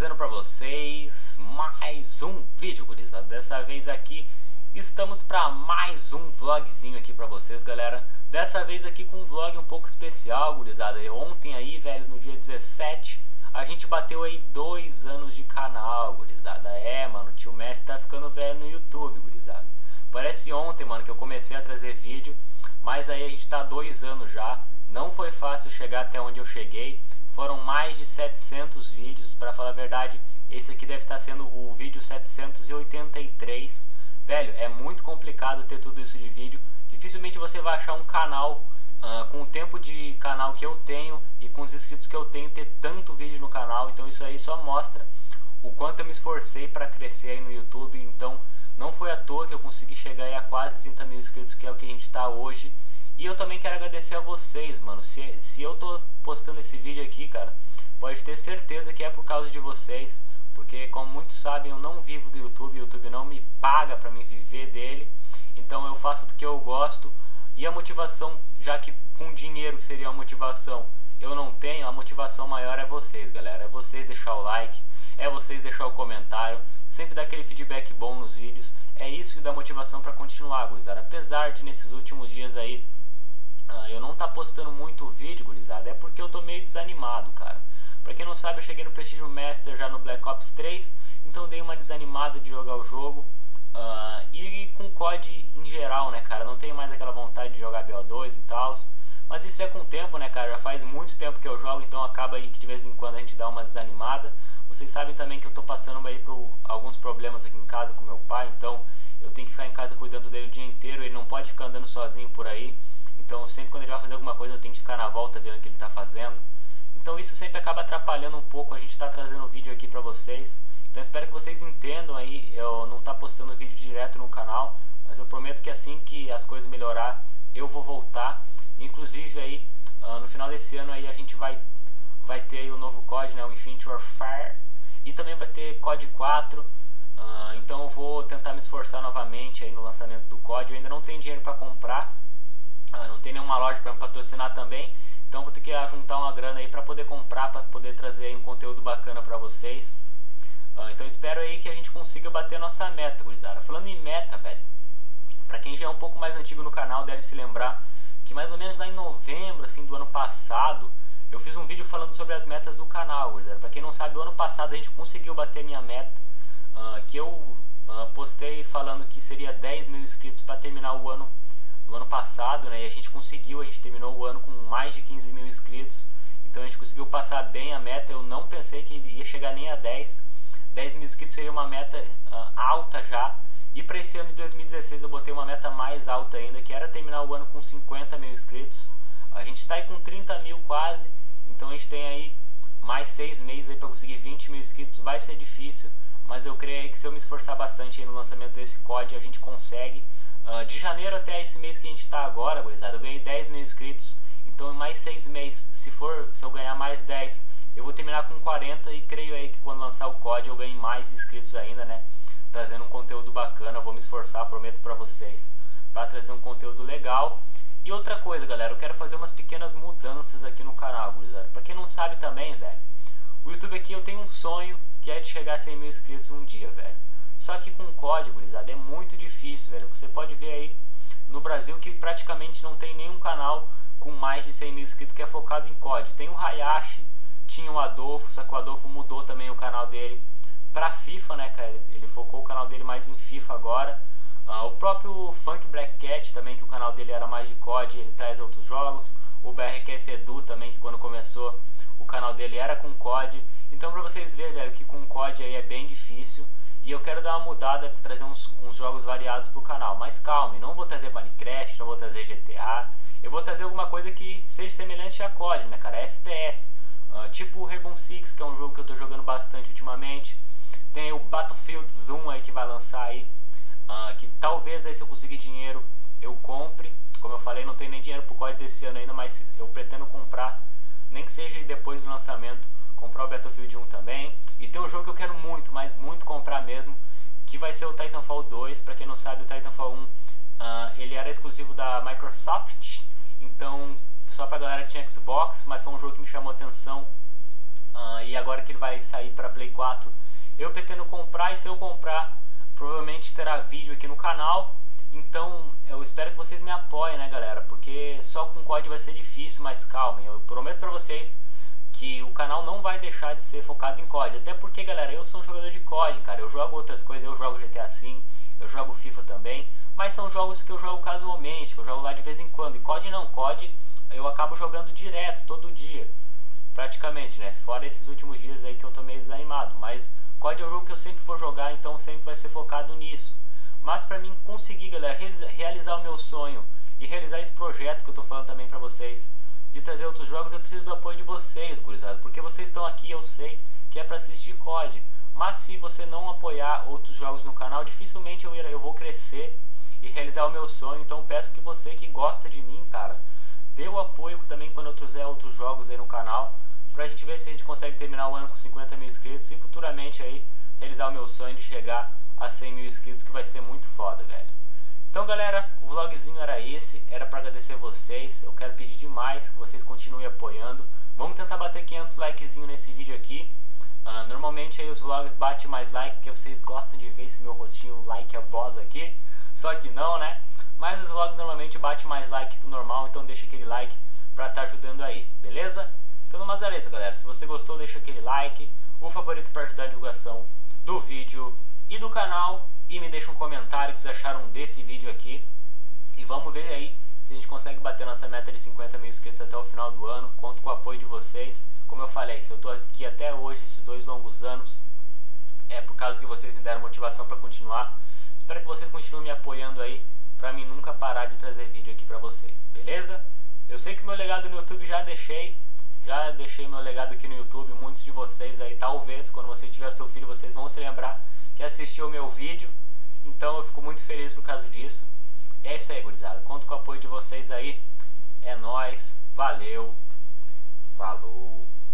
trazendo pra vocês mais um vídeo, gurizada. Dessa vez aqui estamos pra mais um vlogzinho aqui pra vocês, galera. Dessa vez aqui com um vlog um pouco especial, gurizada. Ontem aí, velho, no dia 17, a gente bateu aí 2 anos de canal, gurizada. Mano, o tio Messi tá ficando velho no YouTube, gurizada. Parece ontem, mano, que eu comecei a trazer vídeo, mas aí a gente tá há 2 anos já. Não foi fácil chegar até onde eu cheguei. Foram mais de 700 vídeos, para falar a verdade. Esse aqui deve estar sendo o vídeo 783. Velho, é muito complicado ter tudo isso de vídeo. Dificilmente você vai achar um canal com o tempo de canal que eu tenho e com os inscritos que eu tenho ter tanto vídeo no canal. Então isso aí só mostra o quanto eu me esforcei para crescer aí no YouTube. Então não foi à toa que eu consegui chegar aí a quase 30 mil inscritos, que é o que a gente está hoje. E eu também quero agradecer a vocês, mano. Se eu tô postando esse vídeo aqui, cara, pode ter certeza que é por causa de vocês. Porque, como muitos sabem, eu não vivo do YouTube. O YouTube não me paga pra mim viver dele. Então eu faço porque eu gosto. E a motivação, já que com dinheiro seria a motivação, eu não tenho, a motivação maior é vocês, galera. É vocês deixar o like, é vocês deixar o comentário, sempre dar aquele feedback bom nos vídeos. É isso que dá motivação pra continuar, gurizada. Apesar de nesses últimos dias aí eu não tá postando muito vídeo, gurizada, é porque eu tô meio desanimado, cara. Pra quem não sabe, eu cheguei no Prestígio Master já no Black Ops 3, então dei uma desanimada de jogar o jogo. E com COD em geral, né, cara, não tenho mais aquela vontade de jogar BO2 e tal. Mas isso é com o tempo, né, cara, já faz muito tempo que eu jogo, então acaba aí que de vez em quando a gente dá uma desanimada. Vocês sabem também que eu tô passando aí por alguns problemas aqui em casa com meu pai, então eu tenho que ficar em casa cuidando dele o dia inteiro, ele não pode ficar andando sozinho por aí. Então sempre quando ele vai fazer alguma coisa eu tenho que ficar na volta vendo o que ele está fazendo. Então isso sempre acaba atrapalhando um pouco a gente estar trazendo o vídeo aqui pra vocês. Então espero que vocês entendam aí, eu não tá postando vídeo direto no canal, mas eu prometo que assim que as coisas melhorar, eu vou voltar. Inclusive aí, no final desse ano aí a gente vai ter aí o novo COD, né, o Infinite Warfare, e também vai ter COD 4. Então eu vou tentar me esforçar novamente aí no lançamento do COD. Eu ainda não tenho dinheiro para comprar. Não tem nenhuma loja para me patrocinar também, então vou ter que juntar uma grana aí para poder comprar, para poder trazer aí um conteúdo bacana para vocês. Então espero aí que a gente consiga bater nossa meta, gurizada. Falando em meta, velho, para quem já é um pouco mais antigo no canal deve se lembrar que mais ou menos lá em novembro assim do ano passado eu fiz um vídeo falando sobre as metas do canal, gurizada. Para quem não sabe, o ano passado a gente conseguiu bater minha meta, que eu postei falando que seria 10 mil inscritos para terminar o ano do ano passado, né? E a gente conseguiu, a gente terminou o ano com mais de 15 mil inscritos. Então a gente conseguiu passar bem a meta. Eu não pensei que ia chegar nem a 10 mil inscritos seria uma meta alta já. E para esse ano de 2016 eu botei uma meta mais alta ainda, que era terminar o ano com 50 mil inscritos. A gente está aí com 30 mil quase, então a gente tem aí mais 6 meses aí para conseguir 20 mil inscritos. Vai ser difícil, mas eu creio aí que se eu me esforçar bastante aí no lançamento desse COD, a gente consegue. De janeiro até esse mês que a gente está agora, gurizada, eu ganhei 10 mil inscritos. Então em mais 6 meses, se eu ganhar mais 10, eu vou terminar com 40. E creio aí que quando lançar o COD eu ganhe mais inscritos ainda, né? Trazendo um conteúdo bacana. Eu vou me esforçar, prometo pra vocês, para trazer um conteúdo legal. E outra coisa, galera, eu quero fazer umas pequenas mudanças aqui no canal, gurizada. Pra quem não sabe também, velho, o YouTube aqui eu tenho um sonho, que é de chegar a 100 mil inscritos um dia, velho. Só que com COD, gurizada, é muito difícil, velho. Você pode ver aí no Brasil que praticamente não tem nenhum canal com mais de 100 mil inscritos que é focado em COD. Tem o Hayashi, tinha o Adolfo, só que o Adolfo mudou também o canal dele pra FIFA, né, cara? Ele focou o canal dele mais em FIFA agora. O próprio Funk Black Cat também, que o canal dele era mais de COD, ele traz outros jogos. O BRQS Edu também, que quando começou o canal dele era com COD. Então pra vocês verem, velho, que com COD aí é bem difícil. E eu quero dar uma mudada, trazer uns jogos variados pro canal. Mas calme, não vou trazer Minecraft, não vou trazer GTA. Eu vou trazer alguma coisa que seja semelhante a COD, né, cara? FPS. Tipo o Rainbow Six, que é um jogo que eu tô jogando bastante ultimamente. Tem o Battlefield Zoom aí que vai lançar aí. Que talvez aí, se eu conseguir dinheiro, eu compre. Como eu falei, não tenho nem dinheiro pro COD desse ano ainda, mas eu pretendo comprar, nem que seja depois do lançamento, comprar o Battlefield 1 também. E tem um jogo que eu quero muito, mas muito comprar mesmo, que vai ser o Titanfall 2. Pra quem não sabe, o Titanfall 1 ele era exclusivo da Microsoft, então só pra galera que tinha Xbox, mas foi um jogo que me chamou a atenção E agora que ele vai sair para Play 4, eu pretendo comprar, e se eu comprar, provavelmente terá vídeo aqui no canal. Então eu espero que vocês me apoiem, né, galera, porque só com COD vai ser difícil, mas calmem, eu prometo pra vocês que o canal não vai deixar de ser focado em COD. Até porque, galera, eu sou um jogador de COD, cara, eu jogo outras coisas, eu jogo GTA V, eu jogo FIFA também, mas são jogos que eu jogo casualmente, que eu jogo lá de vez em quando. E COD não, COD eu acabo jogando direto, todo dia, praticamente, né, fora esses últimos dias aí que eu tô meio desanimado. Mas COD é um jogo que eu sempre vou jogar, então sempre vai ser focado nisso. Mas pra mim conseguir, galera, realizar o meu sonho e realizar esse projeto que eu tô falando também pra vocês, de trazer outros jogos, eu preciso do apoio de vocês, gurizada, porque vocês estão aqui, eu sei que é pra assistir COD, mas se você não apoiar outros jogos no canal, dificilmente eu vou crescer e realizar o meu sonho. Então peço que você que gosta de mim, cara, dê o apoio também quando eu trouxer outros jogos aí no canal, pra gente ver se a gente consegue terminar o ano com 50 mil inscritos e futuramente aí realizar o meu sonho de chegar a 100 mil inscritos, que vai ser muito foda, velho. Então, galera, o vlogzinho era esse, era pra agradecer vocês. Eu quero pedir demais que vocês continuem apoiando. Vamos tentar bater 500 likezinho nesse vídeo aqui. Normalmente aí os vlogs batem mais like, porque vocês gostam de ver esse meu rostinho like a boss aqui. Só que não, né? Mas os vlogs normalmente batem mais like que o normal, então deixa aquele like pra tá ajudando aí, beleza? Então, mas era isso, galera. Se você gostou, deixa aquele like, o favorito para ajudar a divulgação do vídeo e do canal, e me deixa um comentário que vocês acharam desse vídeo aqui. E vamos ver aí se a gente consegue bater nossa meta de 50 mil inscritos até o final do ano. Conto com o apoio de vocês. Como eu falei, se eu tô aqui até hoje, esses 2 longos anos, é por causa que vocês me deram motivação para continuar. Espero que vocês continuem me apoiando aí, pra mim nunca parar de trazer vídeo aqui pra vocês, beleza? Eu sei que meu legado no YouTube já deixei meu legado aqui no YouTube. Muitos de vocês aí, talvez, quando você tiver seu filho, vocês vão se lembrar que assistiu o meu vídeo. Então eu fico muito feliz por causa disso. E é isso aí, gurizada. Conto com o apoio de vocês aí. É nóis. Valeu. Falou.